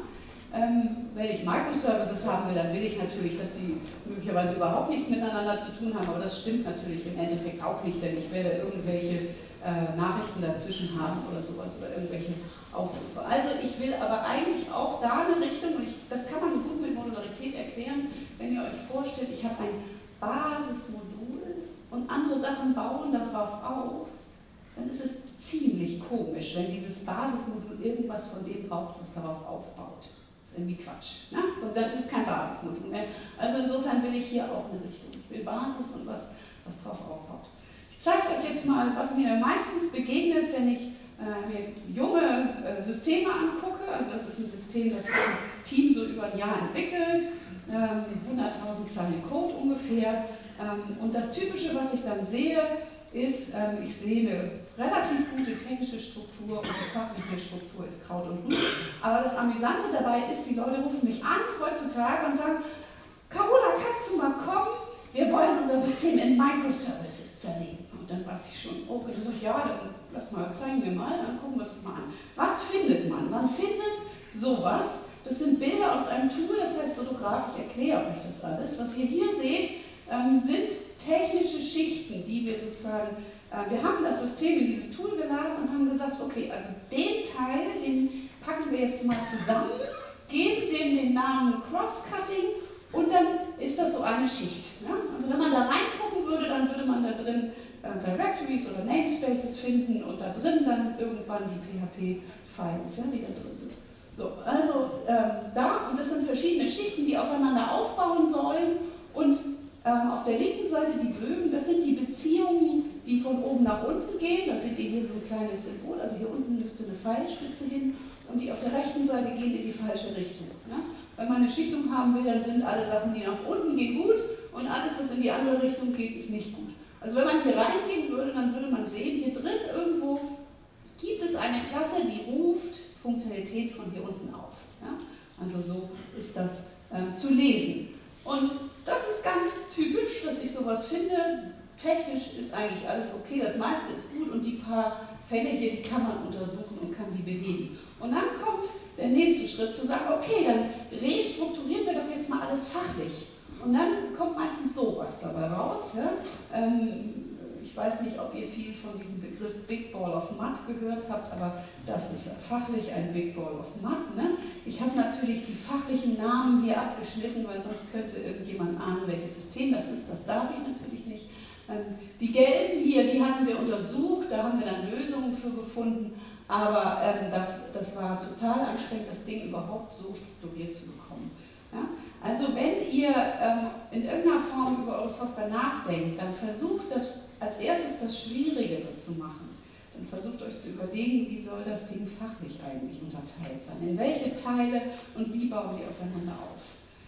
A: Ähm, wenn ich Microservices haben will, dann will ich natürlich, dass die möglicherweise überhaupt nichts miteinander zu tun haben, aber das stimmt natürlich im Endeffekt auch nicht, denn ich werde irgendwelche äh, Nachrichten dazwischen haben oder sowas oder irgendwelche Aufrufe. Also ich will aber eigentlich auch da eine Richtung, und ich, das kann man gut mit Modularität erklären, wenn ihr euch vorstellt, ich habe ein Basismodul und andere Sachen bauen darauf auf, dann ist es ziemlich komisch, wenn dieses Basismodul irgendwas von dem braucht, was darauf aufbaut. Das ist irgendwie Quatsch. Ne? So, dann ist es kein Basismodul mehr. Also insofern will ich hier auch eine Richtung. Ich will Basis und was, was drauf aufbaut. Ich zeige euch jetzt mal, was mir meistens begegnet, wenn ich äh, mir junge äh, Systeme angucke. Also das ist ein System, das ein Team so über ein Jahr entwickelt, ähm, hunderttausend Zeilen Code ungefähr. Ähm, und das Typische, was ich dann sehe, ist, ähm, ich sehe eine relativ gute technische Struktur und die fachliche Struktur ist Kraut und Rüben. Aber das Amüsante dabei ist, die Leute rufen mich an heutzutage und sagen, Carola, kannst du mal kommen? Wir wollen unser System in Microservices zerlegen. Und dann weiß ich schon, okay, das ist, ja, dann lass mal, zeigen wir mal, dann gucken wir uns das mal an. Was findet man? Man findet sowas, das sind Bilder aus einem Tool, das heißt Sotograph, ich erkläre euch das alles. Was ihr hier seht, ähm, sind technische Schichten, die wir sozusagen, äh, wir haben das System in dieses Tool geladen und haben gesagt, okay, also den Teil, den packen wir jetzt mal zusammen, geben dem den Namen Cross-Cutting und dann ist das so eine Schicht. Ja? Also wenn man da reingucken würde, dann würde man da drin äh, Directories oder Namespaces finden und da drin dann irgendwann die P H P-Files, ja, die da drin sind. So, also ähm, da, und das sind verschiedene Schichten, die aufeinander aufbauen sollen und Ähm, auf der linken Seite die Bögen, das sind die Beziehungen, die von oben nach unten gehen. Da seht ihr hier so ein kleines Symbol, also hier unten müsste eine Pfeilspitze hin und die auf der rechten Seite gehen in die falsche Richtung. Ja? Wenn man eine Schichtung haben will, dann sind alle Sachen, die nach unten gehen, gut und alles, was in die andere Richtung geht, ist nicht gut. Also wenn man hier reingehen würde, dann würde man sehen, hier drin irgendwo gibt es eine Klasse, die ruft Funktionalität von hier unten auf. Ja? Also so ist das äh, zu lesen. Und das ist ganz typisch, dass ich sowas finde. Technisch ist eigentlich alles okay, das meiste ist gut und die paar Fälle hier, die kann man untersuchen und kann die beheben. Und dann kommt der nächste Schritt zu sagen, okay, dann restrukturieren wir doch jetzt mal alles fachlich. Und dann kommt meistens sowas dabei raus. Ja? Ähm, ich weiß nicht, ob ihr viel von diesem Begriff Big Ball of Mud gehört habt, aber das ist fachlich ein Big Ball of Mud. Ne? Ich habe natürlich die fachlichen Namen hier abgeschnitten, weil sonst könnte irgendjemand ahnen, welches System das ist. Das darf ich natürlich nicht. Ähm, die gelben hier, die hatten wir untersucht, da haben wir dann Lösungen für gefunden, aber ähm, das, das war total anstrengend, das Ding überhaupt so strukturiert zu bekommen. Ja? Also wenn ihr ähm, in irgendeiner Form über eure Software nachdenkt, dann versucht das als erstes das Schwierigere zu machen. Dann versucht euch zu überlegen, wie soll das Ding fachlich eigentlich unterteilt sein? In welche Teile und wie bauen die aufeinander auf?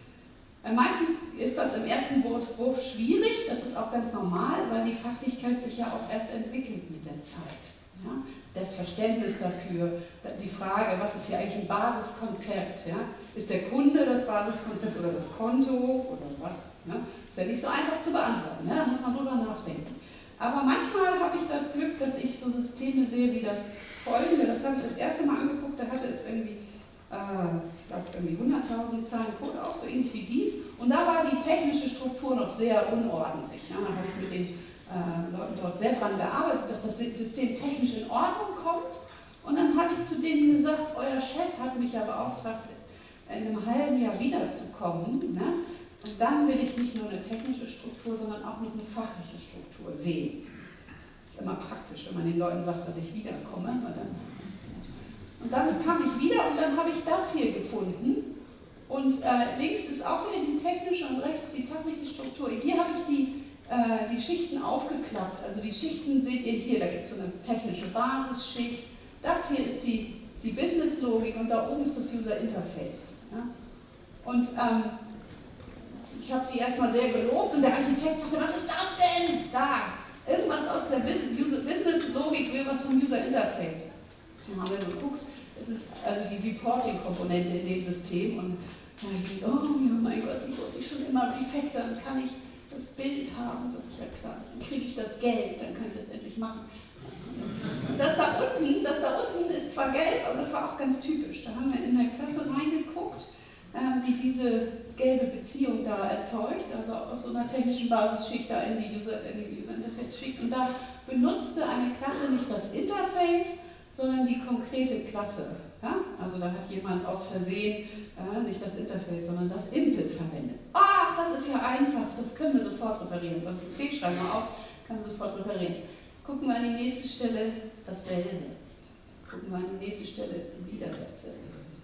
A: Äh, meistens ist das im ersten Wurf schwierig, das ist auch ganz normal, weil die Fachlichkeit sich ja auch erst entwickelt mit der Zeit. Ja? Das Verständnis dafür, die Frage, was ist hier eigentlich ein Basiskonzept? Ja? Ist der Kunde das Basiskonzept oder das Konto oder was? Ja? Ist ja nicht so einfach zu beantworten, ja? Da muss man drüber nachdenken. Aber manchmal habe ich das Glück, dass ich so Systeme sehe wie das folgende. Das habe ich das erste Mal angeguckt, da hatte es irgendwie, äh, ich glaube, irgendwie hunderttausend Zeilen Code auch, so ähnlich wie dies. Und da war die technische Struktur noch sehr unordentlich. Ja? Da habe ich mit den äh, Leuten dort sehr daran gearbeitet, dass das System technisch in Ordnung kommt. Und dann habe ich zu denen gesagt, euer Chef hat mich ja beauftragt, in einem halben Jahr wiederzukommen. Ne? Und dann will ich nicht nur eine technische Struktur, sondern auch noch eine fachliche Struktur sehen. Das ist immer praktisch, wenn man den Leuten sagt, dass ich wiederkomme. Und dann, und dann kam ich wieder und dann habe ich das hier gefunden. Und äh, links ist auch wieder die technische und rechts die fachliche Struktur. Hier habe ich die, äh, die Schichten aufgeklappt. Also die Schichten seht ihr hier, da gibt es so eine technische Basisschicht. Das hier ist die, die Business-Logik und da oben ist das User-Interface. Ja? Und ähm, ich habe die erstmal sehr gelobt und der Architekt sagte, was ist das denn? Da, irgendwas aus der Business-Logik will was vom User-Interface. Dann haben wir geguckt, das ist also die Reporting-Komponente in dem System und da habe ich gedacht, oh ja, mein Gott, die wollte ich schon immer refactoren, kann ich das das Bild haben. Sag ich, ja klar, dann kriege ich das Geld, dann kann ich das endlich machen. Und das da unten, das da unten ist zwar gelb, aber das war auch ganz typisch. Da haben wir in der Klasse reingeguckt, ähm, die diese gelbe Beziehung da erzeugt, also aus so einer technischen Basisschicht da in die User, in die User Interface Schicht. Und da benutzte eine Klasse nicht das Interface, sondern die konkrete Klasse. Ja? Also da hat jemand aus Versehen äh, nicht das Interface, sondern das Impl verwendet. Ach, das ist ja einfach, das können wir sofort reparieren. Sag ich, okay, schreib mal auf, kann man sofort reparieren. Gucken wir an die nächste Stelle, dasselbe. Gucken wir an die nächste Stelle, wieder dasselbe.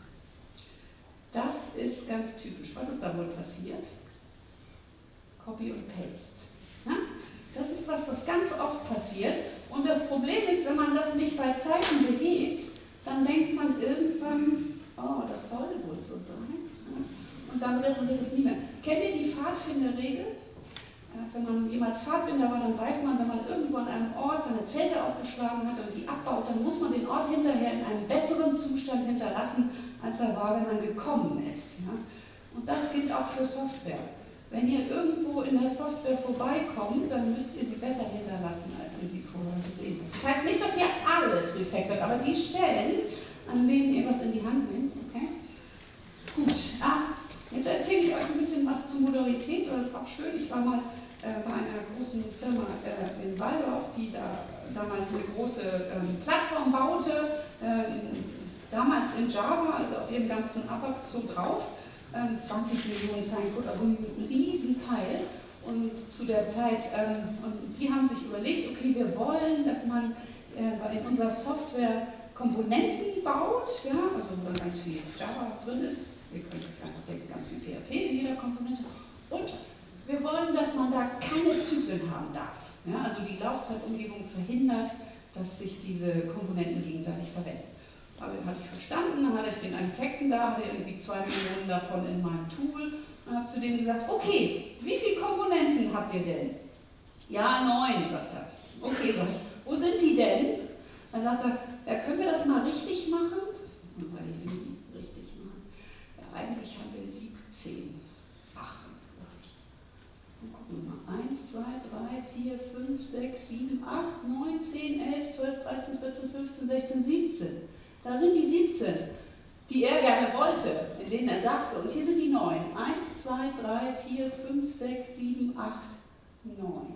A: Das ist ganz typisch. Was ist da wohl passiert? Copy und Paste. Ja? Das ist was, was ganz oft passiert. Und das Problem ist, wenn man das nicht bei Zeiten behebt, dann denkt man irgendwann, oh, das soll wohl so sein. Ja? Und dann repariert es nie mehr. Kennt ihr die Pfadfinderregel? Wenn man jemals Pfadfinder war, dann weiß man, wenn man irgendwo an einem Ort seine Zelte aufgeschlagen hat und die abbaut, dann muss man den Ort hinterher in einem besseren Zustand hinterlassen, als er war, wenn man gekommen ist. Ja? Und das gilt auch für Software. Wenn ihr irgendwo in der Software vorbeikommt, dann müsst ihr sie besser hinterlassen, als ihr sie vorher gesehen habt. Das heißt nicht, dass ihr alles refactort, aber die Stellen, an denen ihr was in die Hand nehmt. Okay? Gut, ah, jetzt erzähle ich euch ein bisschen was zur Modularität. Das ist auch schön. Ich war mal äh, bei einer großen Firma äh, in Walldorf, die da damals eine große ähm, Plattform baute, ähm, damals in Java, also auf ihrem ganzen ABAP so drauf. zwanzig Millionen Zeilen Code, also ein Riesenteil. Und zu der Zeit, ähm, und die haben sich überlegt, okay, wir wollen, dass man äh, in unserer Software Komponenten baut, ja, also wo dann ganz viel Java drin ist. Ihr könnt euch einfach denken, ganz viel P H P in jeder Komponente. Und wir wollen, dass man da keine Zyklen haben darf. Ja, also die Laufzeitumgebung verhindert, dass sich diese Komponenten gegenseitig verwenden. Aber hatte ich verstanden, dann hatte ich den Architekten da, hatte irgendwie zwei Millionen davon in meinem Tool und habe zu dem gesagt, okay, wie viele Komponenten habt ihr denn? Ja, neun, sagt er. Okay, sag ich, wo sind die denn? Dann sagt er, ja, können wir das mal richtig machen? Und sag ich, wie richtig machen? Ja, eigentlich haben wir siebzehn. Ach, sag ich. Dann gucken wir mal. eins, zwei, drei, vier, fünf, sechs, sieben, acht, neun, zehn, elf, zwölf, dreizehn, vierzehn, fünfzehn, sechzehn, siebzehn. Da sind die siebzehn, die er gerne wollte, in denen er dachte. Und hier sind die neun. eins, zwei, drei, vier, fünf, sechs, sieben, acht, neun.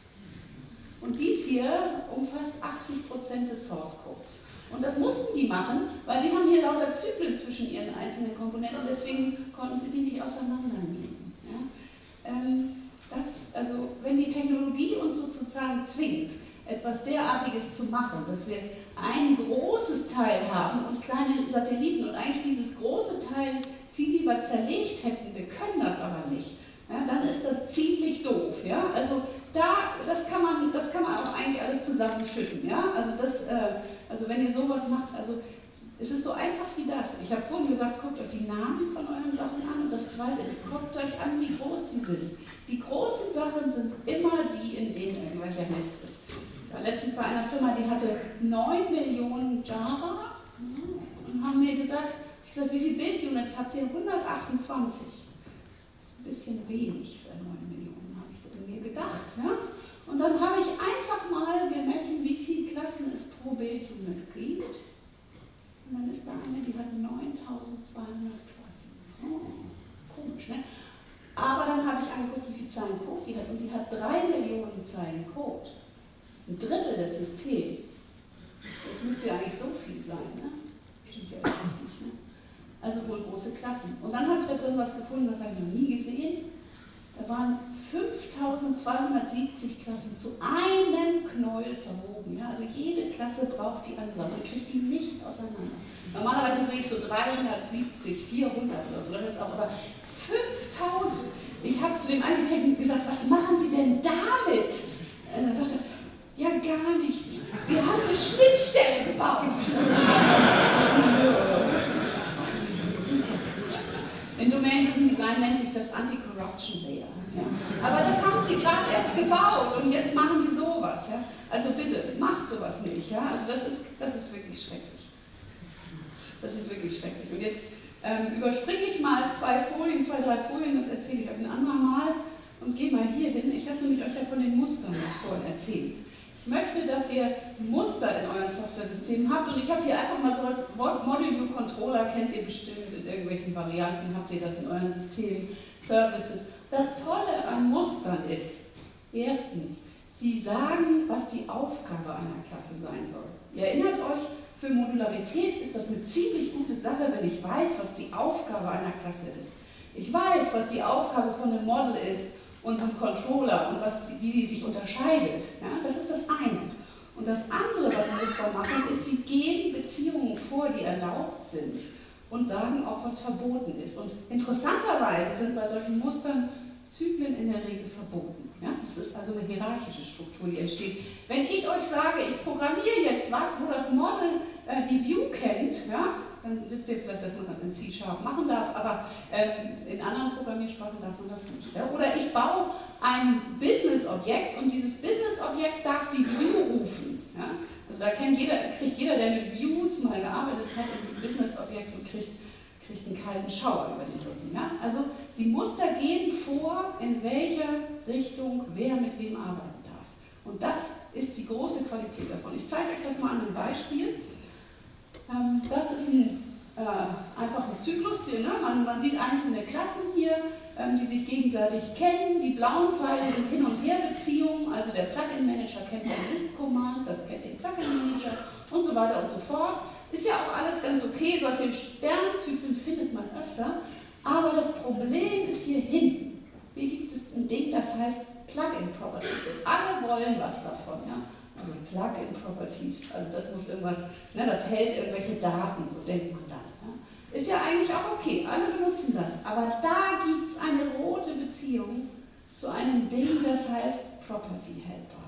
A: Und dies hier umfasst achtzig Prozent des Source Codes. Und das mussten die machen, weil die haben hier lauter Zyklen zwischen ihren einzelnen Komponenten und deswegen konnten sie die nicht auseinandernehmen. Ja? Ähm, das, also, wenn die Technologie uns sozusagen zwingt, etwas derartiges zu machen, dass wir ein großes Teil haben und kleine Satelliten und eigentlich dieses große Teil viel lieber zerlegt hätten, wir können das aber nicht, ja, dann ist das ziemlich doof. Ja? Also da, das kann man, das kann man auch eigentlich alles zusammenschütten. Ja? Also, das, äh, also wenn ihr sowas macht, also es ist so einfach wie das. Ich habe vorhin gesagt, guckt euch die Namen von euren Sachen an und das zweite ist, guckt euch an, wie groß die sind. Die großen Sachen sind immer die, in denen irgendwelcher Mist ist. Ich war letztens bei einer Firma, die hatte neun Millionen Java und haben mir gesagt, ich gesagt, wie viele Bildunits habt ihr? hundertachtundzwanzig. Das ist ein bisschen wenig für neun Millionen, habe ich so in mir gedacht. Ja? Und dann habe ich einfach mal gemessen, wie viele Klassen es pro Bildunit gibt. Und dann ist da eine, die hat neuntausendzweihundert Klassen. Oh, komisch, ne? Aber dann habe ich angeguckt, wie viele Zeilen Code die hat. Und die hat drei Millionen Zeilen Code. Ein Drittel des Systems. Das müsste ja eigentlich so viel sein, ne? Stimmt ja eigentlich nicht, ne? Also wohl große Klassen. Und dann habe ich da drin was gefunden, das habe ich noch nie gesehen. Da waren fünftausendzweihundertsiebzig Klassen zu einem Knäuel verwoben. Ja? Also jede Klasse braucht die andere. Man kriegt die nicht auseinander. Normalerweise sehe ich so dreihundertsiebzig, vierhundert oder so. Das ist auch, aber fünftausend. Ich habe zu dem Architekten gesagt, was machen Sie denn damit? Und er sagte, ja gar nichts. Wir haben eine Schnittstelle gebaut. In Domain Design nennt sich das Anti-Corruption Layer. Ja. Aber das haben sie gerade erst gebaut und jetzt machen die sowas. Ja. Also bitte, macht sowas nicht. Ja. Also das ist, das ist wirklich schrecklich. Das ist wirklich schrecklich. Und jetzt ähm, überspringe ich mal zwei Folien, zwei, drei Folien, das erzähle ich euch ein andermal. und gehe mal hier hin. Ich habe nämlich euch ja von den Mustern vorhin erzählt. Ich möchte, dass ihr Muster in euren Software-Systemen habt und ich habe hier einfach mal sowas, Model View Controller kennt ihr bestimmt in irgendwelchen Varianten, habt ihr das in euren Systemen, Services. Das Tolle an Mustern ist, erstens, sie sagen, was die Aufgabe einer Klasse sein soll. Ihr erinnert euch, für Modularität ist das eine ziemlich gute Sache, wenn ich weiß, was die Aufgabe einer Klasse ist. Ich weiß, was die Aufgabe von einem Model ist und einem Controller und was, wie sie sich unterscheidet. Ja, das ist das eine. Und das andere, was Muster machen, ist, sie geben Beziehungen vor, die erlaubt sind und sagen auch, was verboten ist. Und interessanterweise sind bei solchen Mustern Zyklen in der Regel verboten. Ja? Das ist also eine hierarchische Struktur, die entsteht. Wenn ich euch sage, ich programmiere jetzt was, wo das Model äh, die View kennt, ja, dann wisst ihr vielleicht, dass man das in C Sharp machen darf, aber ähm, in anderen Programmiersprachen darf man das nicht. Ja? Oder ich baue ein Business-Objekt und dieses Business-Objekt darf die View rufen. Ja? Also da kennt jeder, kriegt jeder, der mit Views mal gearbeitet hat, ein Business-Objekt und kriegt kriegt einen kalten Schauer über den Rücken. Ja? Also die Muster geben vor, in welcher Richtung wer mit wem arbeiten darf. Und das ist die große Qualität davon. Ich zeige euch das mal an einem Beispiel. Ähm, das ist ein, äh, einfach ein Zyklus. Die, ne? man, man sieht einzelne Klassen hier, ähm, die sich gegenseitig kennen. Die blauen Pfeile sind Hin- und Her-Beziehungen. Also der Plugin-Manager kennt den List-Command, das kennt den Plugin-Manager und so weiter und so fort. Ist ja auch alles ganz okay, solche Sternzyklen findet man öfter, aber das Problem ist hier hinten. Hier gibt es ein Ding, das heißt Plugin-Properties und alle wollen was davon. Ja? Also Plugin-Properties, also das muss irgendwas, ne, das hält irgendwelche Daten, so denkt man dann. Ja? Ist ja eigentlich auch okay, alle benutzen das, aber da gibt es eine rote Beziehung zu einem Ding, das heißt Property Helper.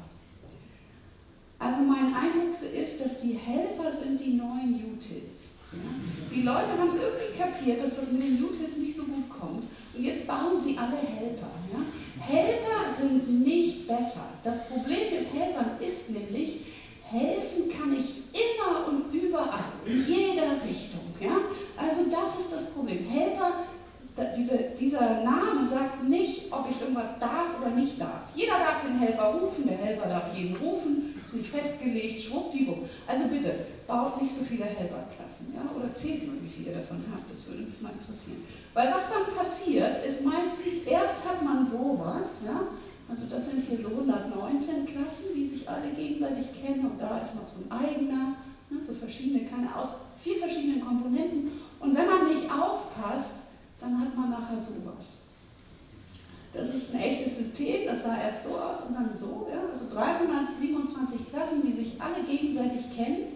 A: Also mein Eindruck ist, dass die Helper sind die neuen Utils. Ja? Die Leute haben irgendwie kapiert, dass das mit den Utils nicht so gut kommt und jetzt bauen sie alle Helper. Ja? Helper sind nicht besser. Das Problem mit Helpern ist nämlich, helfen kann ich immer und überall, in jeder Richtung. Ja? Also das ist das Problem. Helper, diese, dieser Name sagt nicht, ob ich irgendwas darf oder nicht darf. Jeder darf den Helper rufen, der Helper darf jeden rufen. Ist nicht festgelegt, schwuppdiwupp. Also bitte, baut nicht so viele Helperklassen, ja? Oder zählt mal, wie viele ihr davon habt, das würde mich mal interessieren. Weil was dann passiert, ist meistens, erst hat man sowas, ja? Also das sind hier so hundertneunzehn Klassen, die sich alle gegenseitig kennen und da ist noch so ein eigener, ne? So verschiedene kleine, aus vier verschiedenen Komponenten. Und wenn man nicht aufpasst, dann hat man nachher sowas. Das ist ein echtes System, das sah erst so aus und dann so, ja? Also dreihundertsiebenundzwanzig Klassen, die sich alle gegenseitig kennen.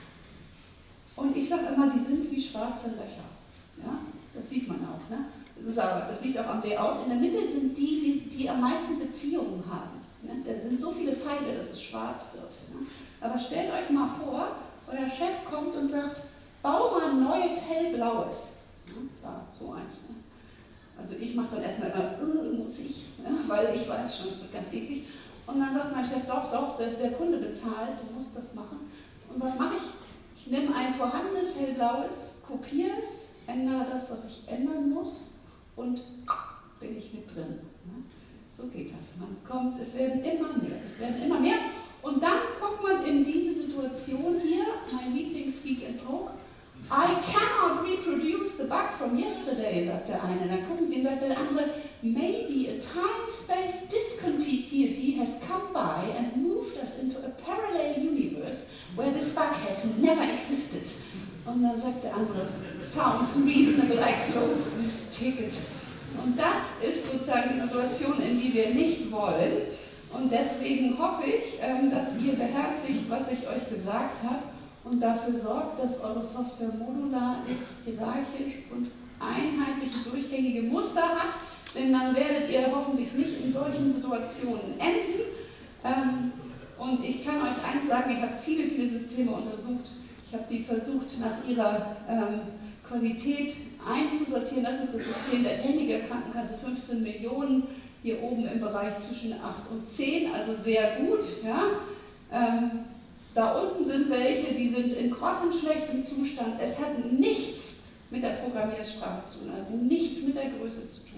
A: Und ich sage immer, die sind wie schwarze Löcher. Ja? Das sieht man auch. Ne? Das, ist aber, das liegt auch am Layout. In der Mitte sind die, die, die am meisten Beziehungen haben. Ne? Da sind so viele Pfeile, dass es schwarz wird. Ne? Aber stellt euch mal vor, euer Chef kommt und sagt, bau mal ein neues hellblaues. Ja? Da, so eins. Ne? Also ich mache dann erstmal immer, äh, muss ich, ja, weil ich weiß schon, es wird ganz eklig. Und dann sagt mein Chef, doch, doch, der, der Kunde bezahlt, du musst das machen. Und was mache ich? Ich nehme ein vorhandenes hellblaues, kopiere es, ändere das, was ich ändern muss und bin ich mit drin. So geht das. Man kommt, es werden immer mehr, es werden immer mehr. Und dann kommt man in diese Situation hier, mein Lieblings-Geek and Poke. I cannot reproduce the bug from yesterday, sagt der eine. Dann gucken Sie, sagt der andere, maybe a time-space discontinuity has come by and moved us into a parallel universe where this bug has never existed. Und dann sagt der andere, sounds reasonable, I close this ticket. Und das ist sozusagen die Situation, in die wir nicht wollen. Und deswegen hoffe ich, dass ihr beherzigt, was ich euch gesagt habe. Und dafür sorgt, dass eure Software modular ist, hierarchisch und einheitliche, durchgängige Muster hat, denn dann werdet ihr hoffentlich nicht in solchen Situationen enden. Ähm, und ich kann euch eins sagen, ich habe viele, viele Systeme untersucht. Ich habe die versucht, nach ihrer ähm, Qualität einzusortieren. Das ist das System der Techniker Krankenkasse, fünfzehn Millionen, hier oben im Bereich zwischen acht und zehn, also sehr gut. Ja? Ähm, Da unten sind welche, die sind in grottenschlechtem Zustand. Es hat nichts mit der Programmiersprache zu tun, also nichts mit der Größe zu tun.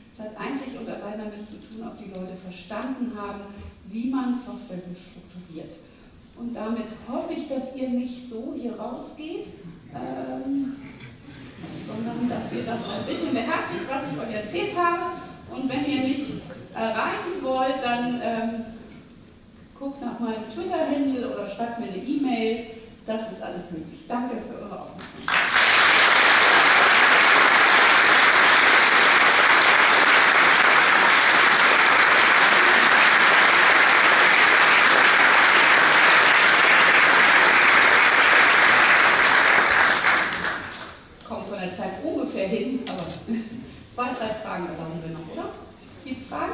A: Es hat einzig und allein damit zu tun, ob die Leute verstanden haben, wie man Software gut strukturiert. Und damit hoffe ich, dass ihr nicht so hier rausgeht, ähm, sondern dass ihr das ein bisschen beherzigt, was ich euch erzählt habe. Und wenn ihr mich erreichen wollt, dann ähm, guckt nach meinem Twitter-Handle oder schreibt mir eine E-Mail. Das ist alles möglich. Danke für eure Aufmerksamkeit. Kommt von der Zeit ungefähr hin, aber zwei, drei Fragen erlauben wir noch, oder? Gibt es Fragen?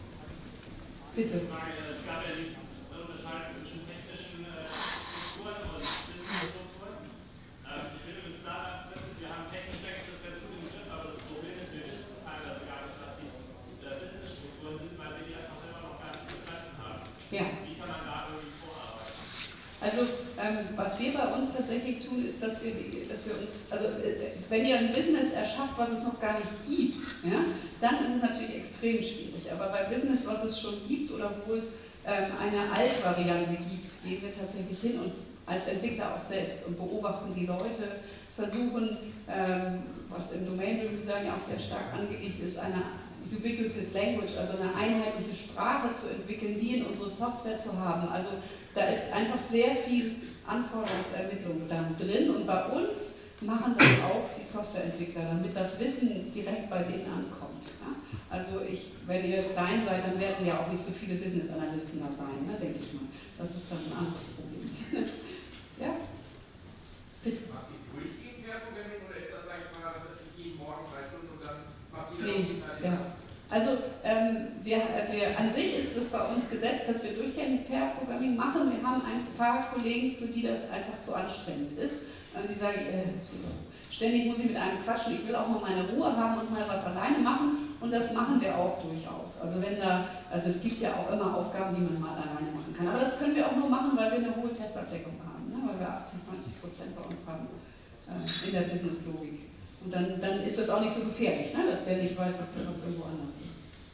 A: Bitte.
B: Es gab ja die Unterscheidung zwischen technischen Strukturen und Business-Strukturen. Ich finde, mit Startup, wir haben technisch, denke ich, das ganz gut im Griff, aber das Problem ist, wir wissen teilweise gar nicht, was die Business-Strukturen sind, weil wir die einfach selber noch gar nicht verstanden haben.
A: Ja.
B: Wie kann man da irgendwie vorarbeiten?
A: Also, ähm, was wir bei uns tatsächlich tun, ist, dass wir, die, dass wir uns, also äh, wenn ihr ein Business erschafft, was es noch gar nicht gibt, ja, dann ist es natürlich extrem schwierig. Aber bei Business, was es schon gibt oder wo es ähm, eine Altvariante gibt, gehen wir tatsächlich hin und als Entwickler auch selbst und beobachten die Leute, versuchen, ähm, was im Domain-Design ja auch sehr stark angelegt ist, eine ubiquitous language, also eine einheitliche Sprache zu entwickeln, die in unsere Software zu haben. Also da ist einfach sehr viel Anforderungsermittlung dann drin und bei uns machen das auch die Softwareentwickler, damit das Wissen direkt bei denen ankommt. Ja? Also ich, wenn ihr klein seid, dann werden ja auch nicht so viele Business-Analysten da sein, ne, denke ich mal. Das ist dann ein anderes Problem. Ja? Bitte.
C: Macht ihr durchgehend Pair-Programming oder ist das, sag ich mal, dass ich jeden Morgen drei Stunden und dann macht jeder
A: Nee,
C: noch
A: ja. Also ähm, wir, wir, an sich ist es bei uns gesetzt, dass wir durchgehend Pair-Programming machen. Wir haben ein paar Kollegen, für die das einfach zu anstrengend ist. Äh, die sagen, äh, ständig muss ich mit einem quatschen, ich will auch mal meine Ruhe haben und mal was alleine machen. Und das machen wir auch durchaus. Also wenn da, also es gibt ja auch immer Aufgaben, die man mal alleine machen kann. Aber das können wir auch nur machen, weil wir eine hohe Testabdeckung haben, ne? Weil wir achtzig, neunzig Prozent bei uns haben äh, in der Business-Logik. Und dann, dann ist das auch nicht so gefährlich, ne? Dass der nicht weiß, was, was irgendwo anders ist.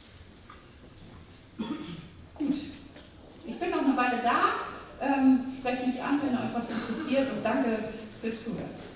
A: Gut, ich bin noch eine Weile da. Ähm, sprecht mich an, wenn euch was interessiert und danke fürs Zuhören.